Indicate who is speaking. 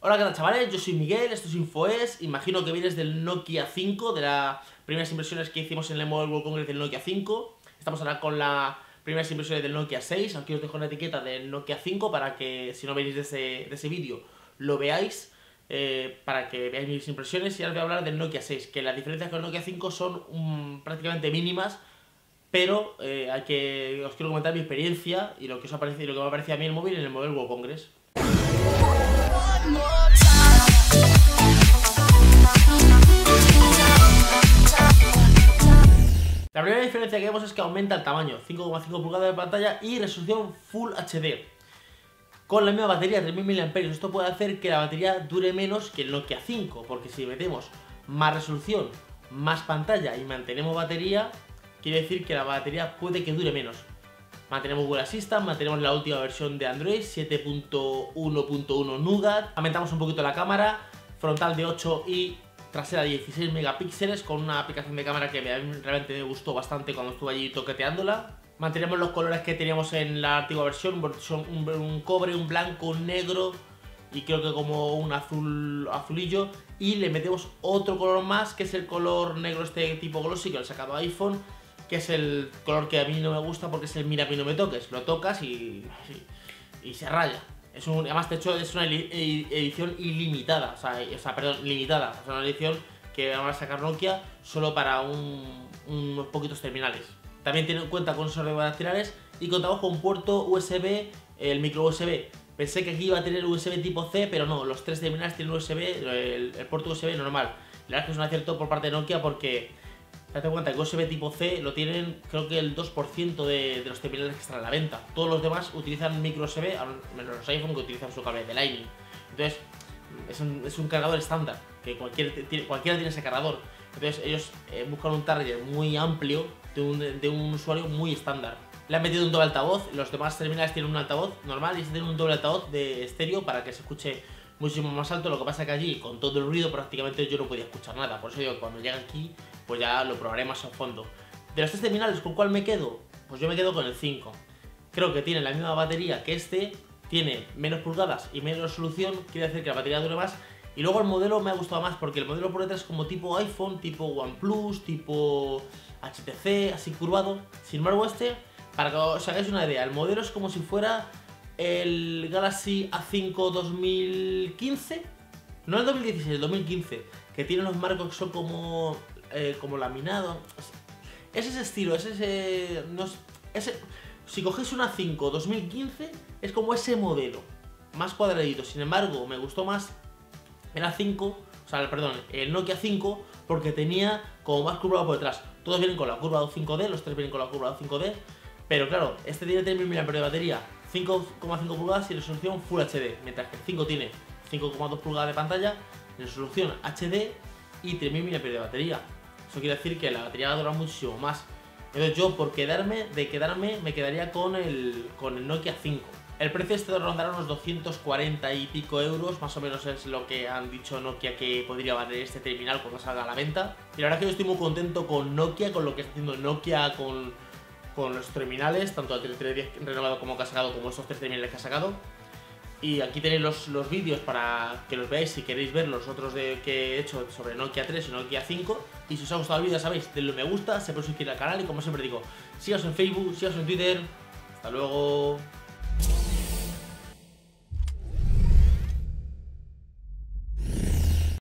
Speaker 1: Hola, ¿qué tal, chavales? Yo soy Miguel, esto es InfoES. Imagino que vienes del Nokia 5, de las primeras impresiones que hicimos en el Mobile World Congress del Nokia 5. Estamos ahora con las primeras impresiones del Nokia 6. Aquí os dejo una etiqueta del Nokia 5 para que, si no veis de ese vídeo, lo veáis. Para que veáis mis impresiones. Y ahora os voy a hablar del Nokia 6, que las diferencias con el Nokia 5 son prácticamente mínimas. Pero os quiero comentar mi experiencia y lo que os ha parecido, lo que me ha parecido a mí el móvil en el Mobile World Congress. La primera diferencia que vemos es que aumenta el tamaño, 5,5 pulgadas de pantalla y resolución Full HD. Con la misma batería, 3000 mAh, esto puede hacer que la batería dure menos que el Nokia 5, porque si metemos más resolución, más pantalla y mantenemos batería, quiere decir que la batería puede que dure menos. Mantenemos Google Assistant, mantenemos la última versión de Android, 7.1.1 Nougat, aumentamos un poquito la cámara, frontal de 8 y trasera de 16 megapíxeles, con una aplicación de cámara que realmente me gustó bastante cuando estuve allí toqueteándola. Mantenemos los colores que teníamos en la antigua versión, un cobre, un blanco, un negro y creo que como un azulillo, y le metemos otro color más, que es el color negro este tipo glossy que lo ha sacado iPhone, que es el color que a mí no me gusta porque es el mira y no me toques, lo tocas y se raya. Además, de hecho, es una edición ilimitada, limitada. O sea, una edición que van a sacar Nokia solo para unos poquitos terminales. También cuenta con esos laterales y contamos con un puerto USB, el micro USB. Pensé que aquí iba a tener USB tipo C, pero no, los tres terminales tienen USB, el puerto USB normal. La verdad es que es un acierto por parte de Nokia porque, date cuenta que USB tipo C lo tienen, creo que el 2% de los terminales que están a la venta. Todos los demás utilizan micro USB, menos los iPhone que utilizan su cable de Lightning. Entonces, es un cargador estándar, que cualquiera tiene ese cargador. Entonces, ellos buscan un target muy amplio de un usuario muy estándar. Le han metido un doble altavoz, los demás terminales tienen un altavoz normal y este tiene un doble altavoz de estéreo para que se escuche muchísimo más alto. Lo que pasa es que allí, con todo el ruido, prácticamente yo no podía escuchar nada. Por eso digo que cuando llegue aquí, pues ya lo probaré más a fondo. De los tres terminales, ¿con cuál me quedo? Pues yo me quedo con el 5. Creo que tiene la misma batería que este, tiene menos pulgadas y menos resolución, quiere decir que la batería dure más. Y luego el modelo me ha gustado más porque el modelo por detrás es como tipo iPhone, tipo OnePlus, tipo HTC, así curvado. Sin embargo, para que os hagáis una idea, el modelo es como si fuera el Galaxy A5 2015, no el 2016, el 2015, que tiene los marcos que son como laminados. Es ese estilo, si cogéis un A5 2015, es como ese modelo, más cuadradito. Sin embargo, me gustó más el el Nokia 5, porque tenía como más curvado por detrás. Todos vienen con la curva 5D, los tres vienen con la curva 5D. Pero claro, este tiene 3000 mAh de batería, 5,5 pulgadas y resolución Full HD, mientras que el 5 tiene 5,2 pulgadas de pantalla, resolución HD y 3000 mAh de batería. Eso quiere decir que la batería va a durar muchísimo más. Entonces yo, por quedarme, me quedaría con el Nokia 5. El precio este rondará unos 240 y pico euros, más o menos es lo que han dicho Nokia que podría valer este terminal cuando salga a la venta. Y la verdad es que yo estoy muy contento con Nokia, con lo que está haciendo Nokia con los terminales, tanto el 3310 renovado como que ha sacado, como estos tres terminales que ha sacado. Y aquí tenéis los vídeos para que los veáis si queréis ver los otros que he hecho sobre Nokia 3 y Nokia 5. Y si os ha gustado el vídeo, ya sabéis, denle me gusta, se puede suscribir al canal y como siempre digo, síganos en Facebook, síganos en Twitter. Hasta luego.